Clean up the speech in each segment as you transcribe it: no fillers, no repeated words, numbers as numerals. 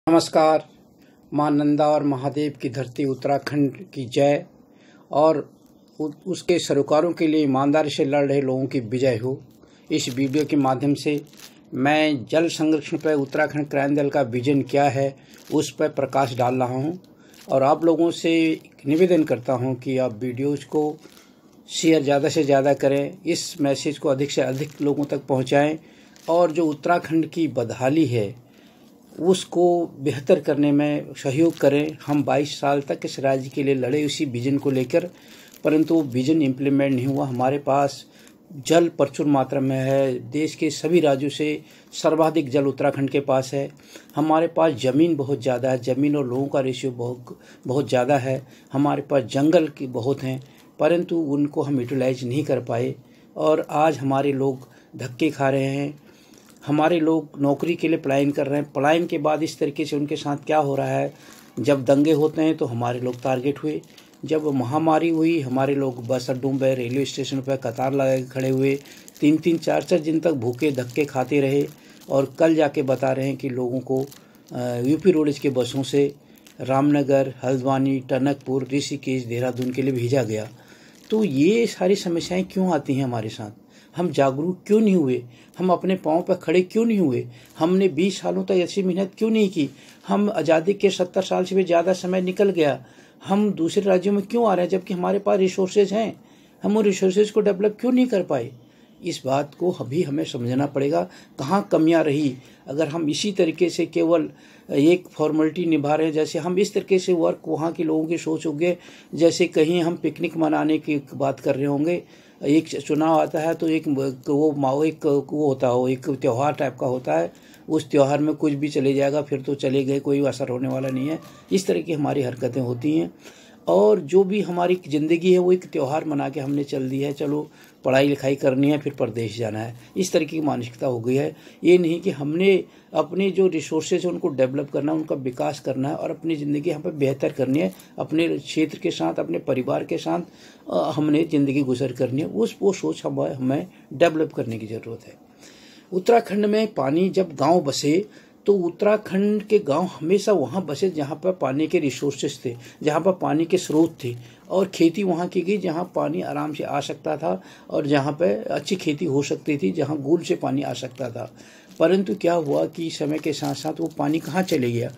नमस्कार। माँ नंदा और महादेव की धरती उत्तराखंड की जय और उसके सरोकारों के लिए ईमानदारी से लड़ रहे लोगों की विजय हो। इस वीडियो के माध्यम से मैं जल संरक्षण पर उत्तराखंड क्रांति दल का विजन क्या है उस पर प्रकाश डाल रहा हूँ और आप लोगों से निवेदन करता हूँ कि आप वीडियोज़ को शेयर ज़्यादा से ज़्यादा करें, इस मैसेज को अधिक से अधिक लोगों तक पहुँचाएँ और जो उत्तराखंड की बदहाली है उसको बेहतर करने में सहयोग करें। हम 22 साल तक इस राज्य के लिए लड़े उसी विजन को लेकर, परंतु वो विजन इम्प्लीमेंट नहीं हुआ। हमारे पास जल प्रचुर मात्रा में है, देश के सभी राज्यों से सर्वाधिक जल उत्तराखंड के पास है। हमारे पास ज़मीन बहुत ज़्यादा है, ज़मीन और लोगों का रेशियो बहुत ज़्यादा है। हमारे पास जंगल की बहुत हैं, परंतु उनको हम यूटिलाइज नहीं कर पाए और आज हमारे लोग धक्के खा रहे हैं। हमारे लोग नौकरी के लिए पलायन कर रहे हैं। पलायन के बाद इस तरीके से उनके साथ क्या हो रहा है, जब दंगे होते हैं तो हमारे लोग टारगेट हुए। जब महामारी हुई हमारे लोग बस अड्डों पर, रेलवे स्टेशन पर कतार लगा के खड़े हुए, 3-3 4-4 दिन तक भूखे धक्के खाते रहे और कल जाके बता रहे हैं कि लोगों को यूपी रोडवेज के बसों से रामनगर, हल्द्वानी, टनकपुर, ऋषिकेश, देहरादून के लिए भेजा गया। तो ये सारी समस्याएं क्यों आती हैं हमारे साथ? हम जागरूक क्यों नहीं हुए? हम अपने पाँव पर खड़े क्यों नहीं हुए? हमने 20 सालों तक ऐसी मेहनत क्यों नहीं की? हम आज़ादी के 70 साल से भी ज़्यादा समय निकल गया, हम दूसरे राज्यों में क्यों आ रहे हैं जबकि हमारे पास रिसोर्सेज हैं? हम उन रिसोर्सेज को डेवलप क्यों नहीं कर पाए? इस बात को अभी हमें समझना पड़ेगा, कहाँ कमियां रही। अगर हम इसी तरीके से केवल एक फॉर्मेलिटी निभा रहे हैं, जैसे हम इस तरीके से वर्क वहाँ के लोगों की सोच होंगे, जैसे कहीं हम पिकनिक मनाने की बात कर रहे होंगे, एक चुनाव आता है तो एक वो होता हो, एक त्यौहार टाइप का होता है, उस त्यौहार में कुछ भी चले जाएगा, फिर तो चले गए, कोई असर होने वाला नहीं है। इस तरह की हमारी हरकतें होती हैं और जो भी हमारी ज़िंदगी है वो एक त्यौहार मना के हमने चल दी है, चलो पढ़ाई लिखाई करनी है फिर परदेश जाना है, इस तरह की मानसिकता हो गई है। ये नहीं कि हमने अपने जो रिसोर्सेज है उनको डेवलप करना है, उनका विकास करना है और अपनी ज़िंदगी यहाँ पर बेहतर करनी है, अपने क्षेत्र के साथ, अपने परिवार के साथ हमने ज़िंदगी गुजर करनी है। वो सोच हमें डेवलप करने की ज़रूरत है। उत्तराखंड में पानी जब गांव बसे तो उत्तराखंड के गांव हमेशा वहां बसे जहां पर पानी के रिसोर्सेज थे, जहां पर पानी के स्रोत थे और खेती वहां की गई जहां पानी आराम से आ सकता था और जहां पर अच्छी खेती हो सकती थी, जहां गूल से पानी आ सकता था। परंतु क्या हुआ कि समय के साथ साथ वो पानी कहाँ चले गया?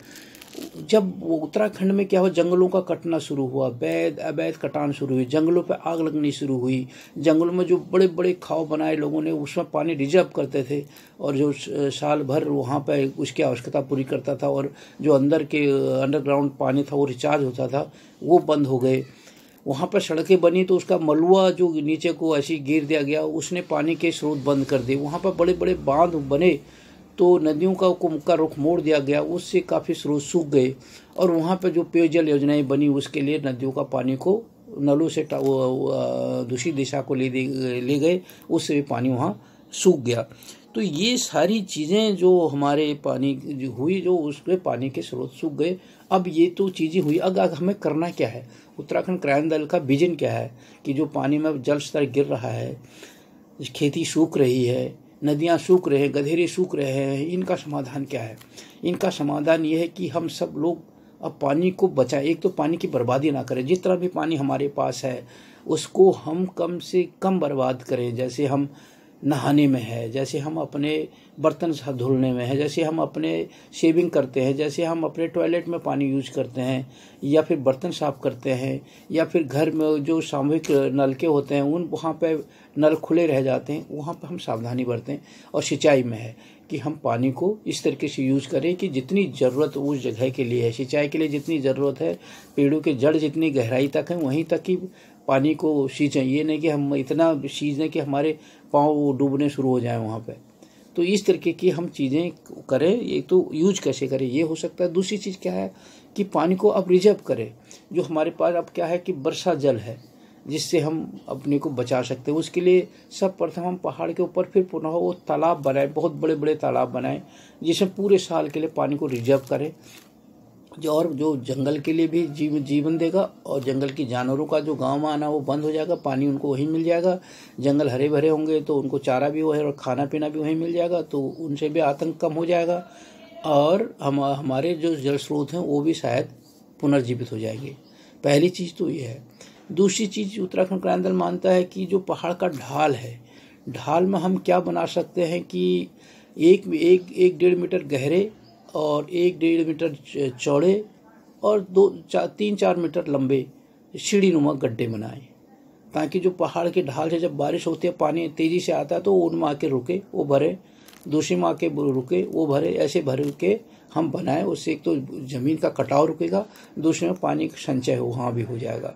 जब वो उत्तराखंड में क्या हुआ, जंगलों का कटना शुरू हुआ, अवैध कटान शुरू हुई, जंगलों पे आग लगनी शुरू हुई। जंगलों में जो बड़े बड़े खाव बनाए लोगों ने, उसमें पानी रिजर्व करते थे और जो साल भर वहाँ पे उसकी आवश्यकता पूरी करता था और जो अंदर के अंडरग्राउंड पानी था वो रिचार्ज होता था, वो बंद हो गए। वहाँ पर सड़कें बनी तो उसका मलबा जो नीचे को ऐसे गिर दिया गया, उसने पानी के स्रोत बंद कर दिए। वहाँ पर बड़े बड़े बांध बने तो नदियों का रुख मोड़ दिया गया, उससे काफ़ी स्रोत सूख गए और वहाँ पर जो पेयजल योजनाएं बनी उसके लिए नदियों का पानी को नलों से दूसरी दिशा को ले गए, उससे भी पानी वहाँ सूख गया। तो ये सारी चीज़ें जो हमारे पानी जो हुई, जो उसके पानी के स्रोत सूख गए। अब ये तो चीज़ें हुई, अब हमें करना क्या है? उत्तराखंड क्रांति दल का विजन क्या है कि जो पानी में जल स्तर गिर रहा है, खेती सूख रही है, नदियाँ सूख रहे हैं, गधेरे सूख रहे हैं, इनका समाधान क्या है? इनका समाधान ये है कि हम सब लोग अब पानी को बचाएं। एक तो पानी की बर्बादी ना करें, जितना भी पानी हमारे पास है उसको हम कम से कम बर्बाद करें। जैसे हम नहाने में है, जैसे हम अपने बर्तन साफ धुलने में है, जैसे हम अपने शेविंग करते हैं, जैसे हम अपने टॉयलेट में पानी यूज करते हैं या फिर बर्तन साफ करते हैं या फिर घर में जो सामूहिक नलके होते हैं उन वहाँ पे नल खुले रह जाते हैं, वहाँ पे हम सावधानी बरतें। और सिंचाई में है कि हम पानी को इस तरीके से यूज करें कि जितनी ज़रूरत उस जगह के लिए है, सिंचाई के लिए जितनी ज़रूरत है, पेड़ों के जड़ जितनी गहराई तक है वहीं तक ही पानी को सींचें। ये नहीं कि हम इतना सींचें कि हमारे पाँव डूबने शुरू हो जाए वहाँ पे। तो इस तरीके की हम चीज़ें करें। एक तो यूज कैसे करें ये हो सकता है। दूसरी चीज़ क्या है कि पानी को अब रिजर्व करें। जो हमारे पास अब क्या है कि वर्षा जल है जिससे हम अपने को बचा सकते हैं। उसके लिए सब प्रथम हम पहाड़ के ऊपर फिर पुनः वो तालाब बनाएं, बहुत बड़े बड़े तालाब बनाएं जिसमें पूरे साल के लिए पानी को रिजर्व करें, जो जंगल के लिए भी जीवन देगा और जंगल की जानवरों का जो गांव में आना वो बंद हो जाएगा, पानी उनको वहीं मिल जाएगा। जंगल हरे भरे होंगे तो उनको चारा भी वही और खाना पीना भी वहीं मिल जाएगा, तो उनसे भी आतंक कम हो जाएगा। और हमारे जो जल स्रोत हैं वो भी शायद पुनर्जीवित हो जाएंगे। पहली चीज़ तो ये है। दूसरी चीज़ उत्तराखंड क्रांति दल मानता है कि जो पहाड़ का ढाल है, ढाल में हम क्या बना सकते हैं कि एक 1.5 मीटर गहरे और 1.5 मीटर चौड़े और 3-4 मीटर लंबे सीढ़ी नुमा गड्ढे बनाएं, ताकि जो पहाड़ के ढाल से जब बारिश होती है पानी तेज़ी से आता है तो उनमें आके रुके वो भरे, दूसरी में आके रुके वो भरे, ऐसे भर के हम बनाएं। उससे एक तो ज़मीन का कटाव रुकेगा, दूसरे में पानी का संचय वहाँ भी हो जाएगा।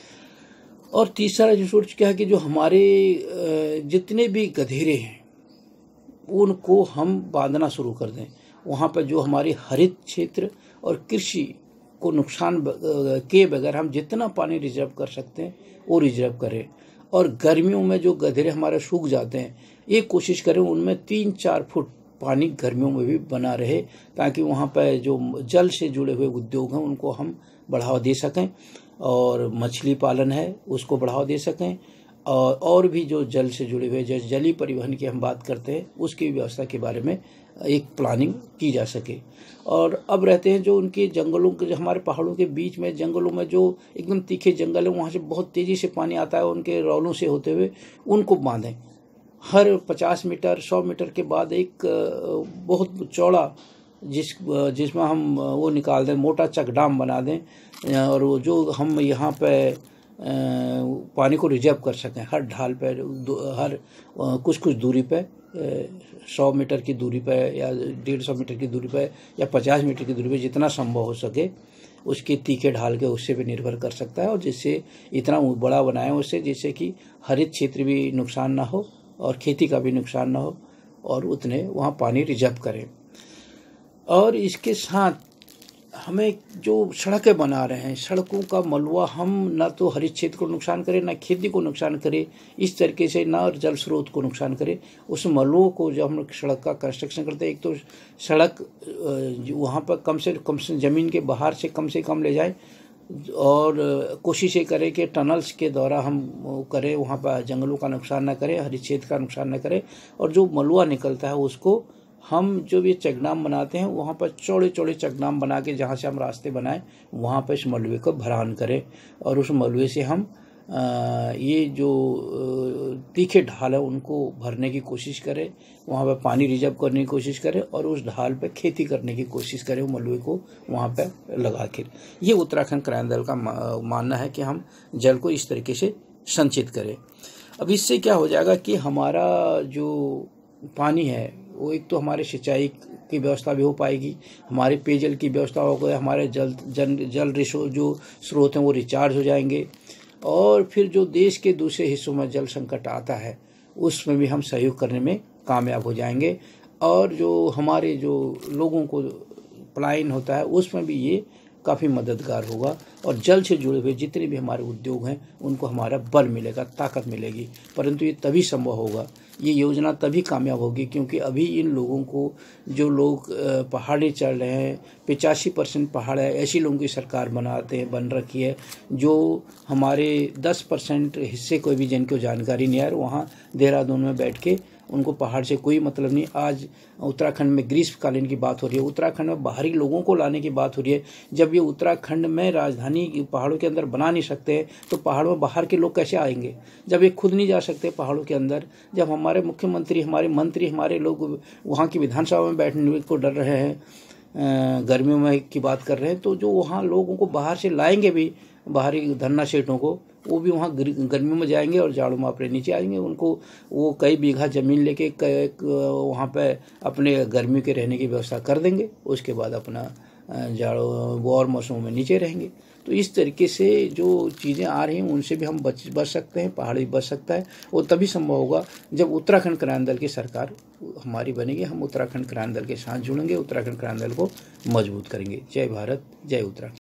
और तीसरा जो सोच क्या है कि जो हमारे जितने भी गधेरे हैं उनको हम बांधना शुरू कर दें। वहाँ पर जो हमारी हरित क्षेत्र और कृषि को नुकसान के बगैर हम जितना पानी रिजर्व कर सकते हैं वो रिजर्व करें। और गर्मियों में जो गधेरे हमारे सूख जाते हैं ये कोशिश करें उनमें 3-4 फुट पानी गर्मियों में भी बना रहे, ताकि वहाँ पर जो जल से जुड़े हुए उद्योग हैं उनको हम बढ़ावा दे सकें, और मछली पालन है उसको बढ़ावा दे सकें, और भी जो जल से जुड़े हुए जैसे जलीय परिवहन की हम बात करते हैं उसकी व्यवस्था के बारे में एक प्लानिंग की जा सके। और अब रहते हैं जो उनके जंगलों के, जो हमारे पहाड़ों के बीच में जंगलों में जो एकदम तीखे जंगल है वहाँ से बहुत तेज़ी से पानी आता है, उनके रौलों से होते हुए उनको बांधें। हर 50 मीटर 100 मीटर के बाद एक बहुत चौड़ा जिसमें हम वो निकाल दें, मोटा चकडाम बना दें, और वो जो हम यहाँ पे पानी को रिजर्व कर सकें हर ढाल पर, हर कुछ दूरी पे, 100 मीटर की दूरी पे या 150 मीटर की दूरी पे या 50 मीटर की दूरी पे जितना संभव हो सके उसके तीखे ढाल के उससे भी निर्भर कर सकता है। और जिससे इतना बड़ा बनाएं उससे, जिससे कि हरित क्षेत्र भी नुकसान ना हो और खेती का भी नुकसान ना हो, और उतने वहाँ पानी रिजर्व करें। और इसके साथ हमें जो सड़कें बना रहे हैं, सड़कों का मलबा हम ना तो हरित क्षेत्र को नुकसान करें, ना खेती को नुकसान करे, इस तरीके से ना जल स्रोत को नुकसान करे। उस मलबों को जब हम सड़क का कंस्ट्रक्शन करते हैं, एक तो सड़क वहाँ पर कम से ज़मीन के बाहर से कम ले जाए, और कोशिश ये करें कि टनल्स के द्वारा हम करें, वहाँ पर जंगलों का नुकसान ना करें, हरित क्षेत्र का नुकसान न करें। और जो मलबा निकलता है उसको हम जो भी चकनाम बनाते हैं वहाँ पर चौड़े चकनाम बना के जहाँ से हम रास्ते बनाएं वहाँ पर इस मलबे को भरान करें, और उस मलबे से हम ये जो तीखे ढाल है उनको भरने की कोशिश करें, वहाँ पर पानी रिजर्व करने की कोशिश करें, और उस ढाल पे खेती करने की कोशिश करें, वो मलबे को वहाँ पे लगा के। ये उत्तराखंड क्रांति दल का मानना है कि हम जल को इस तरीके से संचित करें। अब इससे क्या हो जाएगा कि हमारा जो पानी है वो एक तो हमारे सिंचाई की व्यवस्था भी हो पाएगी, हमारे पेयजल की व्यवस्था हो गई, हमारे जल रिसोर्स जो स्रोत हैं वो रिचार्ज हो जाएंगे, और फिर जो देश के दूसरे हिस्सों में जल संकट आता है उसमें भी हम सहयोग करने में कामयाब हो जाएंगे, और जो हमारे जो लोगों को पलायन होता है उसमें भी ये काफ़ी मददगार होगा, और जल से जुड़े हुए जितने भी हमारे उद्योग हैं उनको हमारा बल मिलेगा, ताकत मिलेगी। परंतु ये तभी संभव होगा, ये योजना तभी कामयाब होगी क्योंकि अभी इन लोगों को, जो लोग पहाड़ी चढ़ रहे हैं, 85% पहाड़ है, ऐसी लोगों की सरकार बन रखी है, जो हमारे 10% हिस्से को भी जिनको जानकारी नहीं है, वहाँ देहरादून में बैठ के उनको पहाड़ से कोई मतलब नहीं। आज उत्तराखंड में ग्रीष्मकालीन की बात हो रही है, उत्तराखंड में बाहरी लोगों को लाने की बात हो रही है। जब ये उत्तराखंड में राजधानी पहाड़ों के अंदर बना नहीं सकते तो पहाड़ों में बाहर के लोग कैसे आएंगे? जब ये खुद नहीं जा सकते पहाड़ों के अंदर, जब हमारे मुख्यमंत्री, हमारे मंत्री, हमारे लोग वहाँ की विधानसभा में बैठने को डर रहे हैं, गर्मियों में की बात कर रहे हैं, तो जो वहाँ लोगों को बाहर से लाएंगे भी, बाहरी धन्ना सेठों को, वो भी वहाँ गर्मियों में जाएंगे और जाड़ों में अपने नीचे आएंगे। उनको वो कई बीघा ज़मीन लेके वहाँ पे अपने गर्मी के रहने की व्यवस्था कर देंगे, उसके बाद अपना जाड़ों वो और मौसमों में नीचे रहेंगे। तो इस तरीके से जो चीज़ें आ रही हैं उनसे भी हम बच सकते हैं, पहाड़ भी बच सकता है। वो तभी संभव होगा जब उत्तराखंड क्रांति दल की सरकार हमारी बनेगी, हम उत्तराखंड क्रांति दल के साथ जुड़ेंगे, उत्तराखंड क्रांति दल को मजबूत करेंगे। जय भारत, जय उत्तराखंड।